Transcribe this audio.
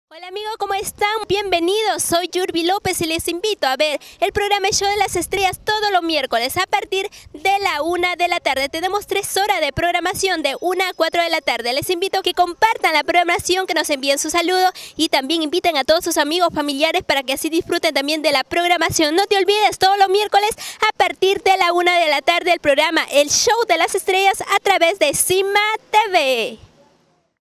Hola amigos, ¿cómo están? Bienvenidos, soy Yurbi López y les invito a ver el programa El Show de las Estrellas todos los miércoles a partir de la 1 de la tarde. Tenemos 3 horas de programación de 1 a 4 de la tarde. Les invito a que compartan la programación, que nos envíen su saludo y también inviten a todos sus amigos, familiares para que así disfruten también de la programación. No te olvides, todos los miércoles a partir de la 1 de la tarde el programa El Show de las Estrellas a través de Cima TV.